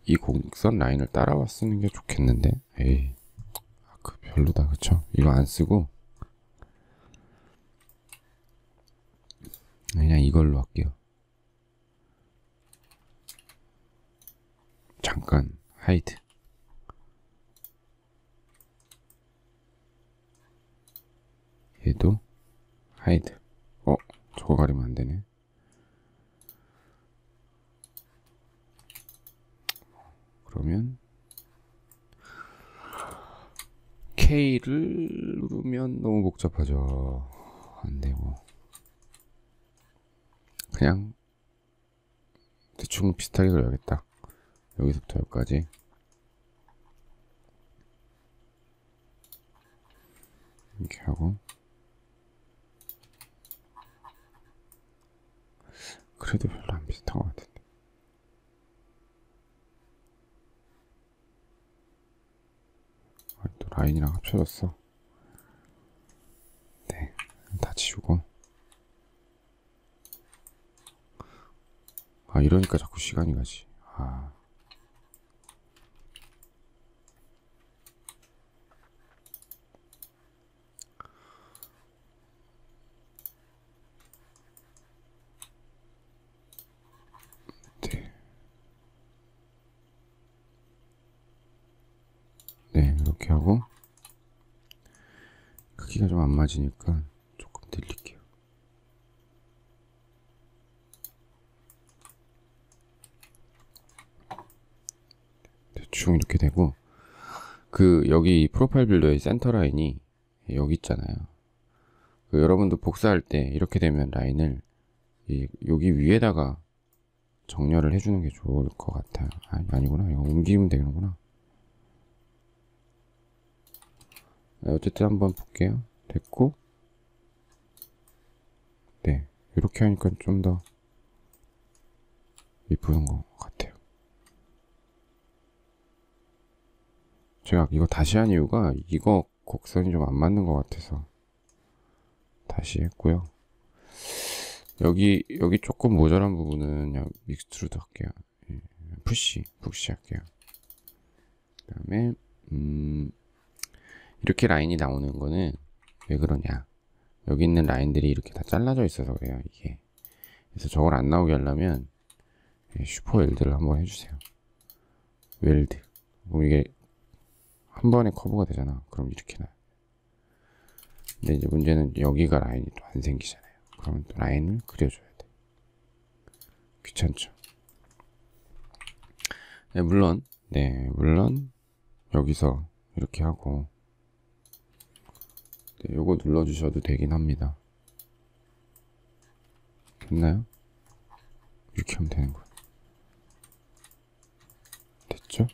Speaker 1: 이 곡선 라인을 따라와 쓰는 게 좋겠는데. 에이, 그 별로다. 그쵸? 이거 안 쓰고 그냥 이걸로 할게요. 잠깐 하이드. 얘도 하이드. 저거 가리면 안 되네. 그러면 K를 누르면 너무 복잡하죠. 안 되고 그냥 대충 비슷하게 그려야겠다. 여기서부터 여기까지. 이렇게 하고 그래도 별로 안 비슷한 것 같은데. 또 라인이랑 합쳐졌어. 네, 다 지우고. 아, 이러니까 자꾸 시간이 가지. 아, 네. 네, 이렇게 하고 크기가 좀 안 맞으니까 조금 늘릴게요. 대충 이렇게 되고, 여기 프로파일 빌더의 센터 라인이 여기 있잖아요. 여러분도 복사할 때 이렇게 되면 라인을 여기 위에다가 정렬을 해주는 게 좋을 것 같아요. 아니구나. 이거 옮기면 되는구나. 어쨌든 한번 볼게요. 됐고, 네, 이렇게 하니까 좀 더 이쁘는 것 같아요. 제가 이거 다시 한 이유가 이거 곡선이 좀 안 맞는 것 같아서 다시 했고요. 여기 조금 모자란 부분은 그냥 믹스트루드 할게요. 푸시 할게요. 그 다음에 이렇게 라인이 나오는 거는 왜 그러냐, 여기 있는 라인들이 이렇게 다 잘라져 있어서 그래요. 이게 그래서 저걸 안 나오게 하려면 슈퍼 웰드를 한번 해주세요. 웰드. 그럼 이게 한 번에 커브가 되잖아. 그럼 이렇게 나요. 근데 이제 문제는 여기가 라인이 또 안 생기잖아요. 그러면 또 라인을 그려줘야 돼. 귀찮죠. 네, 물론 여기서 이렇게 하고, 네, 요거 눌러주셔도 되긴 합니다. 됐나요? 이렇게 하면 되는 거예요. 됐죠?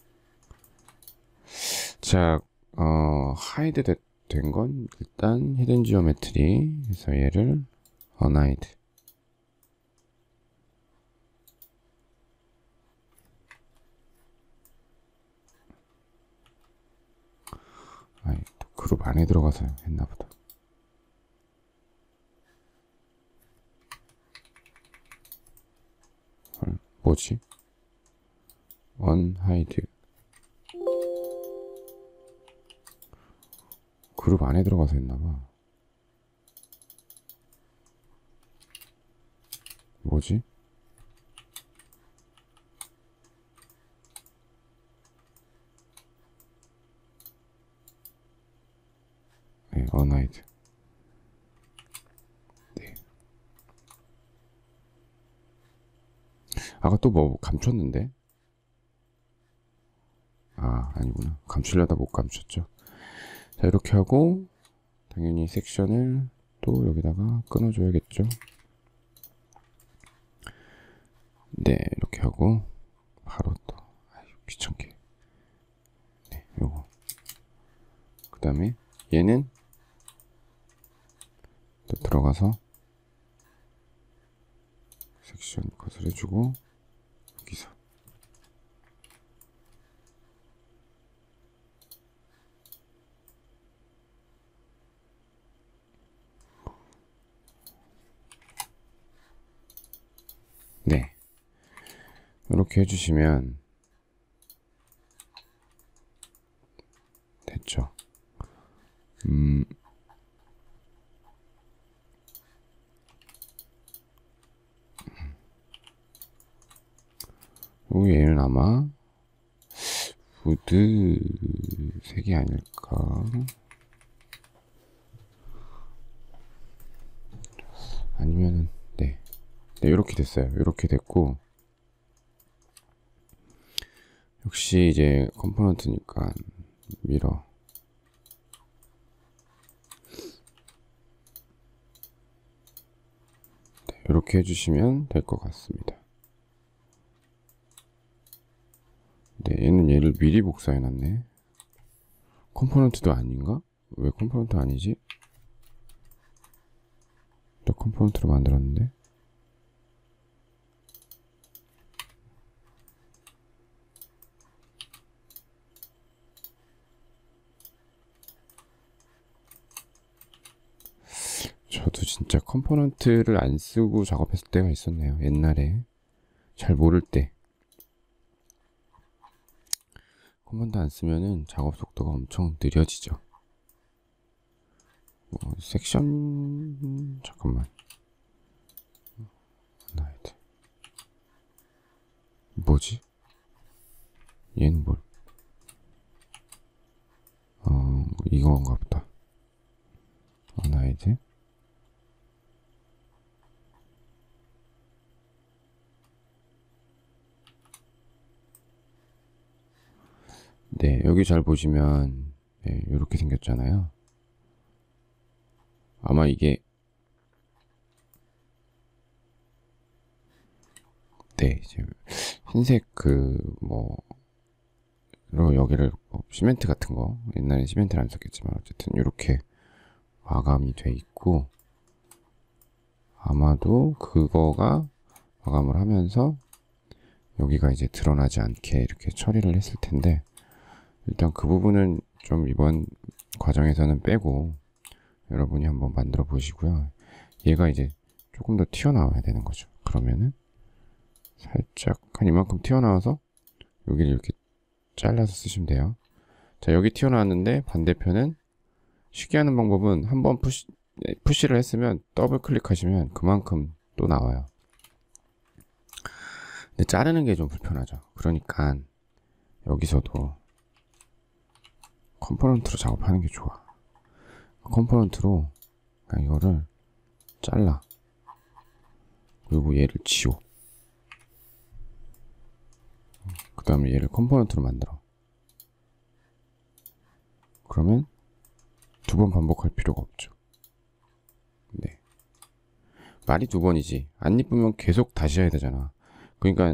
Speaker 1: 자, 하이드 된 건 일단 히든 지오메트리. 그래서 얘를 unhide. 또 그룹 안에 들어가서 했나보다. 뭐지? unhide. 그룹 안에 들어가서 했나봐. 뭐지? 네, unhide. 네. 아까 또 뭐 감췄는데? 아니구나. 감추려다 못 감췄죠. 자, 이렇게 하고 당연히 섹션을 또 여기다가 끊어줘야겠죠. 네, 이렇게 하고 바로 또 귀찮게. 네, 요거. 그 다음에 얘는 또 들어가서 섹션 컷을 해주고 여기서 네, 이렇게 해주시면 얘는 아마 우드 색이 아닐까? 아니면은 네, 이렇게 됐어요. 이렇게 됐고, 역시 이제 컴포넌트니까 미러. 네, 이렇게 해주시면 될 것 같습니다. 네, 얘를 미리 복사해놨네. 컴포넌트도 아닌가? 왜 컴포넌트 아니지? 또 컴포넌트로 만들었는데. 저도 진짜 컴포넌트를 안 쓰고 작업했을 때가 있었네요. 옛날에 잘 모를 때. 커맨드 안 쓰면은 작업 속도가 엄청 느려지죠. 섹션 잠깐만. 나이트. 뭐지? 얘는 뭘? 이건가 보다. 나이트. 네, 여기 잘 보시면 네, 이렇게 생겼잖아요. 아마 이게 네, 이제 흰색 로 여기를 시멘트 같은 거, 옛날에 시멘트를 안 썼겠지만 어쨌든 이렇게 마감이 돼 있고, 아마도 그거가 마감을 하면서 여기가 이제 드러나지 않게 이렇게 처리를 했을 텐데, 일단 그 부분은 좀 이번 과정에서는 빼고 여러분이 한번 만들어 보시고요. 얘가 이제 조금 더 튀어나와야 되는 거죠. 그러면은 살짝 한 이만큼 튀어나와서 여기를 이렇게 잘라서 쓰시면 돼요. 자, 여기 튀어나왔는데 반대편은 쉽게 하는 방법은 한번 푸시를 했으면 더블 클릭하시면 그만큼 또 나와요. 근데 자르는 게 좀 불편하죠. 그러니까 여기서도 컴포넌트로 작업하는 게 좋아. 컴포넌트로 이거를 잘라. 그리고 얘를 지워. 그 다음에 얘를 컴포넌트로 만들어. 그러면 두 번 반복할 필요가 없죠. 네. 말이 두 번이지. 안 이쁘면 계속 다시 해야 되잖아. 그러니까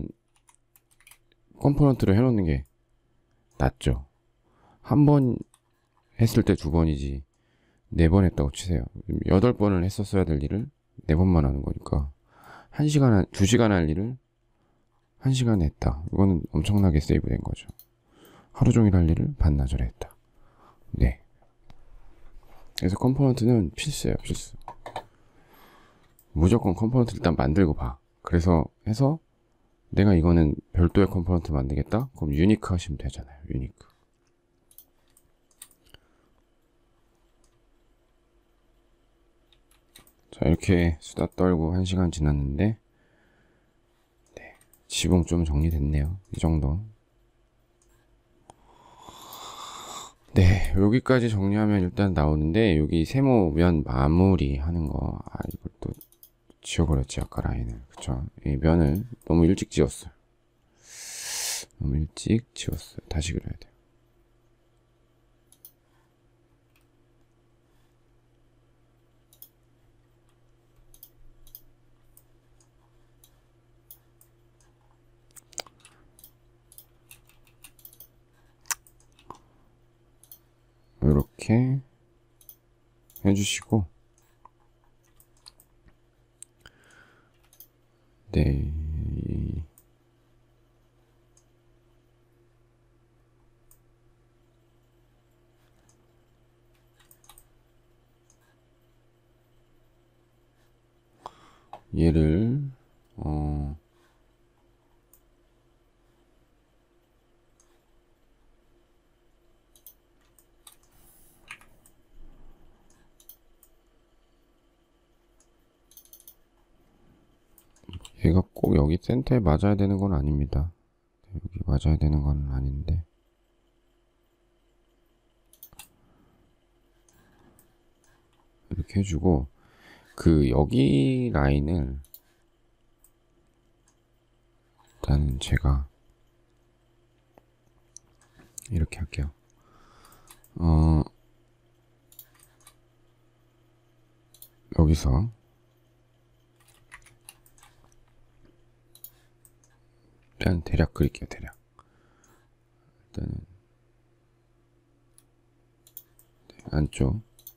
Speaker 1: 컴포넌트로 해놓는 게 낫죠. 한 번 했을 때 두 번이지. 네 번 했다고 치세요. 8번을 했었어야 될 일을 4번만 하는 거니까. 2시간 할 일을 1시간에 했다. 이거는 엄청나게 세이브 된 거죠. 하루 종일 할 일을 반나절에 했다. 네. 그래서 컴포넌트는 필수예요, 필수. 무조건 컴포넌트 일단 만들고 봐. 그래서 해서 내가 이거는 별도의 컴포넌트 만들겠다? 그럼 유니크 하시면 되잖아요, 유니크. 자, 이렇게 수다 떨고 1시간 지났는데, 네, 지붕 좀 정리됐네요. 이 정도. 네, 여기까지 정리하면 일단 나오는데, 여기 세모면 마무리 하는 거, 이걸 또 지워버렸지, 아까 라인을. 그쵸? 이 면을 너무 일찍 지웠어요. 너무 일찍 지웠어요. 다시 그려야 돼요. 이렇게 해주시고, 네. 얘를, 얘가 꼭 여기 센터에 맞아야 되는 건 아닙니다. 여기 맞아야 되는 건 아닌데. 이렇게 해주고, 여기 라인을 일단은 제가 이렇게 할게요. 여기서 일단 대략 그릴게요. 대략 일단은 안쪽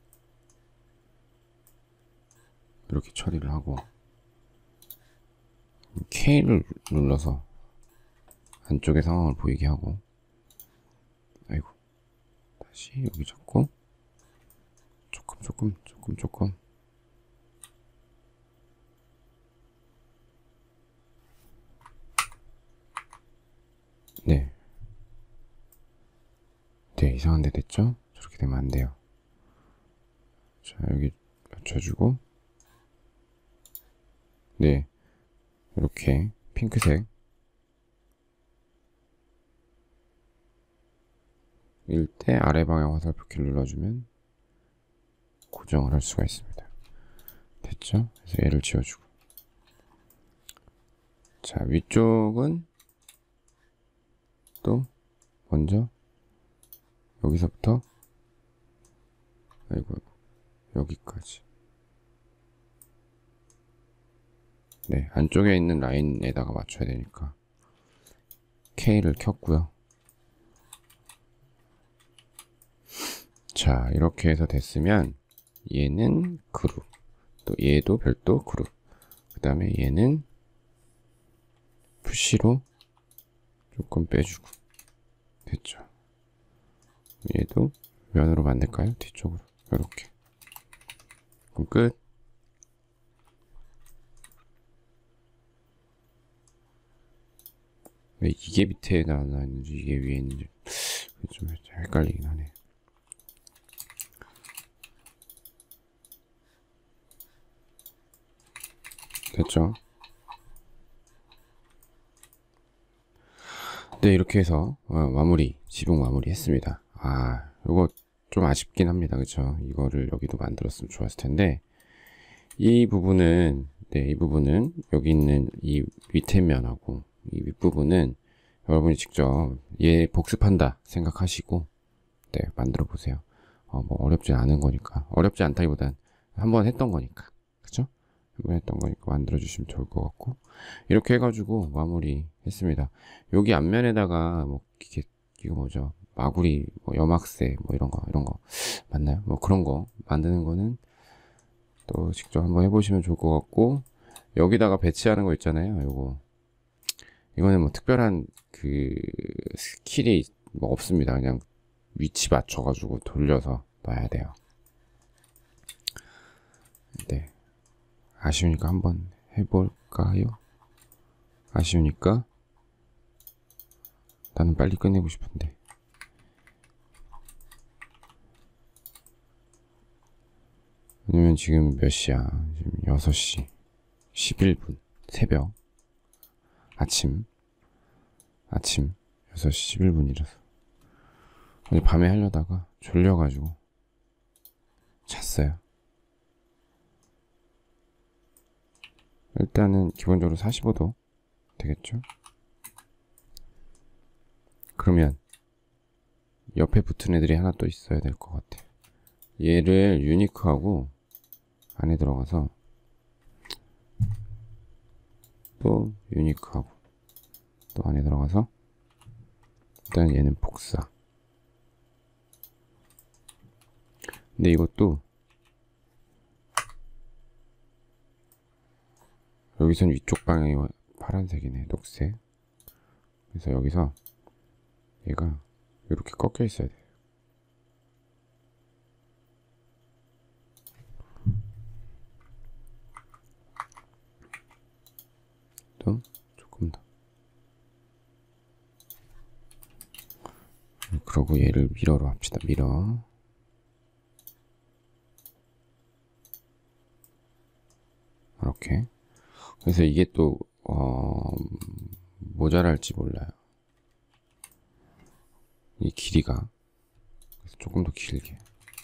Speaker 1: 이렇게 처리를 하고 K를 눌러서 안쪽의 상황을 보이게 하고, 아이고, 다시 여기 잡고 조금 네, 이상한 데 됐죠? 저렇게 되면 안 돼요. 자, 여기 맞춰주고, 네, 이렇게 핑크색 일 때 아래 방향 화살표키를 눌러주면 고정을 할 수가 있습니다. 됐죠? 그래서 얘를 지워주고, 자, 위쪽은 또 먼저 여기서부터, 아이고, 여기까지, 네, 안쪽에 있는 라인에다가 맞춰야 되니까 K를 켰고요. 자, 이렇게 해서 됐으면 얘는 그룹, 또 얘도 별도 그룹, 그 다음에 얘는 푸시로 조금 빼주고, 됐죠? 얘도 면으로 만들까요? 뒤쪽으로 이렇게. 그럼 끝. 왜 이게 밑에 나왔는지 이게 위에 있는지 좀 헷갈리긴 하네. 됐죠? 네, 이렇게 해서 지붕 마무리 했습니다. 요거 좀 아쉽긴 합니다. 그쵸? 이거를 여기도 만들었으면 좋았을 텐데, 이 부분은 여기 있는 이 밑에 면하고 이 윗부분은 여러분이 직접 얘 복습한다 생각하시고, 네, 만들어 보세요. 뭐 어렵지 않은 거니까. 어렵지 않다기보단 한번 했던 거니까. 그쵸? 한번 했던 거니까 만들어 주시면 좋을 것 같고, 이렇게 해가지고 마무리 했습니다. 여기 앞면에다가 뭐 이거 뭐죠? 마구리, 뭐 염학세, 뭐 이런 거 맞나요? 뭐 그런 거 만드는 거는 또 직접 한번 해보시면 좋을 것 같고, 여기다가 배치하는 거 있잖아요. 이거는 뭐 특별한 스킬이 뭐 없습니다. 그냥 위치 맞춰가지고 돌려서 놔야 돼요. 네, 아쉬우니까 한번 해볼까요? 아쉬우니까 나는 빨리 끝내고 싶은데. 왜냐면 지금 몇 시야? 지금 6시 11분 새벽 아침 6시 11분이라서 어제 밤에 하려다가 졸려가지고 잤어요. 일단은 기본적으로 45도 되겠죠? 그러면 옆에 붙은 애들이 하나 또 있어야 될 것 같아. 얘를 유니크하고 안에 들어가서 또 유니크하고 또 안에 들어가서, 일단 얘는 복사. 근데 이것도 여기선 위쪽 방향이 파란색이네. 녹색. 그래서 여기서 얘가 이렇게 꺾여 있어야 돼. 또 조금 더. 그러고 얘를 미러로 합시다. 미러. 이렇게. 그래서 이게 또 모자랄지 몰라요. 이 길이가. 그래서 조금 더 길게.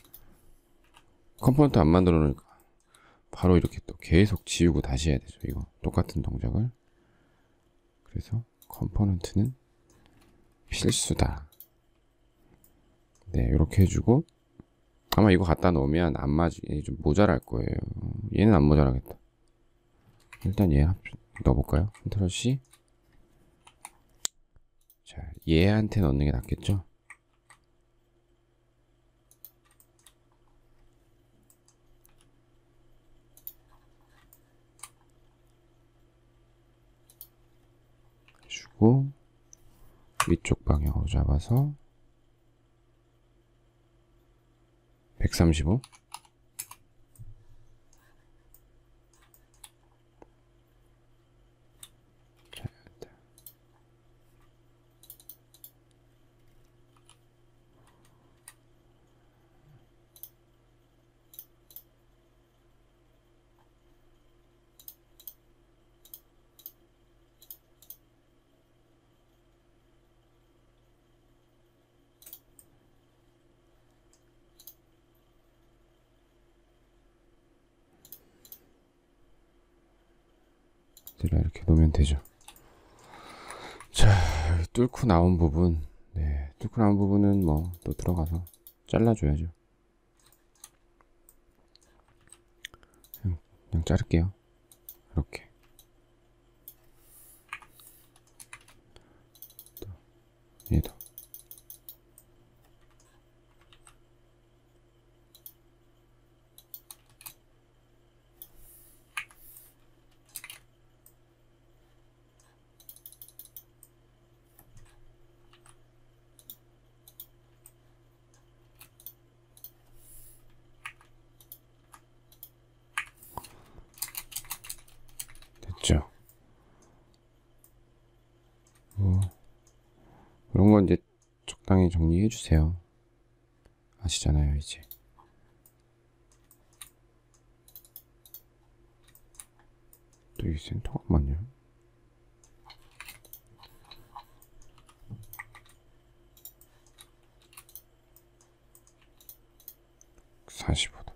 Speaker 1: 컴포넌트 안 만들어 놓으니까 바로 이렇게 또 계속 지우고 다시 해야 되죠. 이거 똑같은 동작을. 그래서 컴포넌트는 필수다. 네, 이렇게 해주고 아마 이거 갖다 놓으면 안 맞이 좀 모자랄 거예요. 얘는 안 모자라겠다. 일단 얘 넣어볼까요? 컨트롤 C. 자, 얘한테 넣는 게 낫겠죠? 주고 위쪽 방향으로 잡아서 135. 이렇게 놓으면 되죠. 자, 뚫고 나온 부분. 네, 뚫고 나온 부분은 뭐 또 들어가서 잘라줘야죠. 그냥 자를게요. 이렇게. 얘도. 됐죠. 이런 건 이제 적당히 정리해 주세요. 아시잖아요, 이제. 또 이 센터가 맞냐? 45도.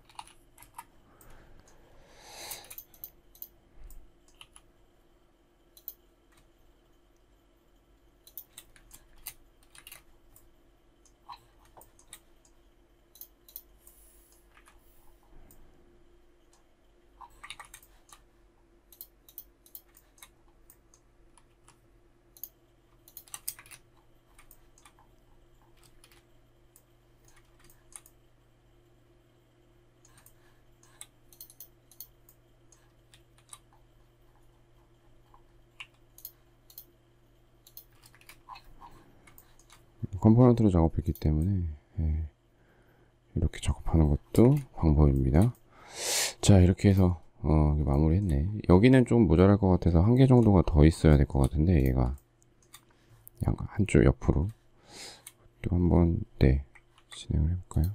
Speaker 1: 컴포넌트로 작업했기 때문에 이렇게 작업하는 것도 방법입니다. 자, 이렇게 해서 마무리 했네. 여기는 좀 모자랄 것 같아서 한 개 정도가 더 있어야 될 것 같은데 얘가 약간 한쪽 옆으로 또 한번 진행을 해볼까요?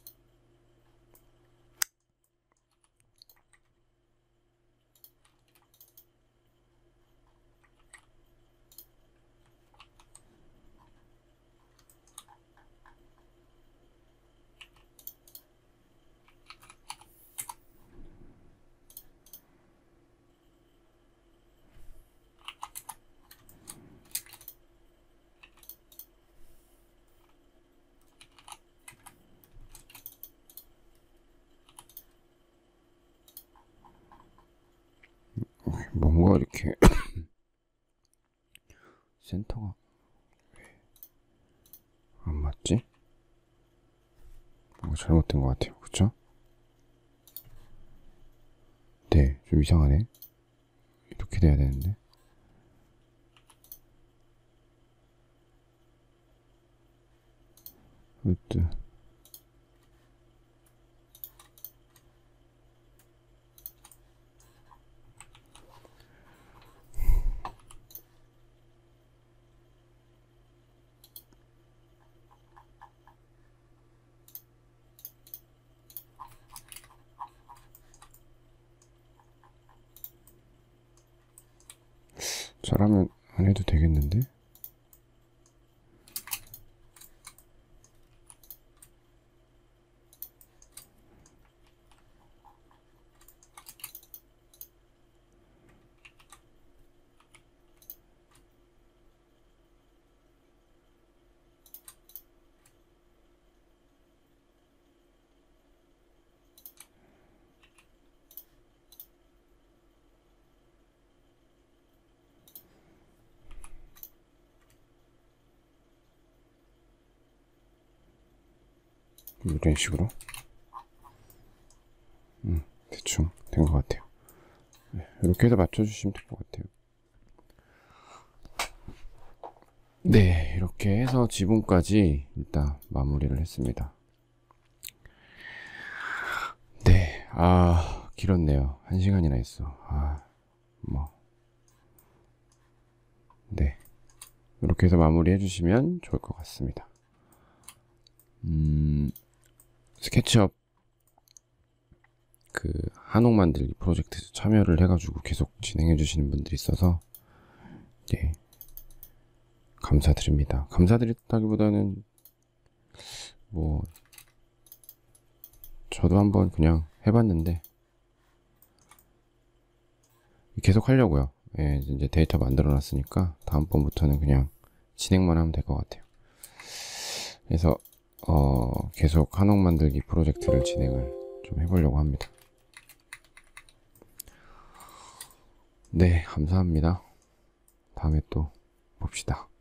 Speaker 1: 뭔가 이렇게 센터가 왜 안 맞지? 뭔가 잘못된 것 같아요. 그쵸? 네, 좀 이상하네. 이렇게 돼야 되는데. 아무튼 잘하면 안 해도 되겠는데? 이런 식으로 대충 된 것 같아요. 이렇게 해서 맞춰주시면 될 것 같아요. 네, 이렇게 해서 지붕까지 일단 마무리를 했습니다. 네, 길었네요. 1시간이나 했어. 네, 이렇게 해서 마무리 해주시면 좋을 것 같습니다. 스케치업 그 한옥 만들기 프로젝트에 참여를 해가지고 계속 진행해 주시는 분들이 있어서 네, 감사드립니다. 감사드렸다기보다는 뭐 저도 한번 그냥 해봤는데 계속 하려고요. 예, 이제 데이터 만들어 놨으니까 다음번부터는 그냥 진행만 하면 될 것 같아요. 그래서 계속 한옥 만들기 프로젝트를 진행을 좀 해보려고 합니다. 네, 감사합니다. 다음에 또 봅시다.